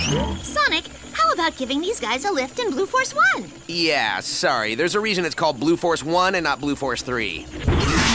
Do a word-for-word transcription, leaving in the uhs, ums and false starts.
Sonic, how about giving these guys a lift in Blue Force One? Yeah, sorry. There's a reason it's called Blue Force one and not Blue Force three.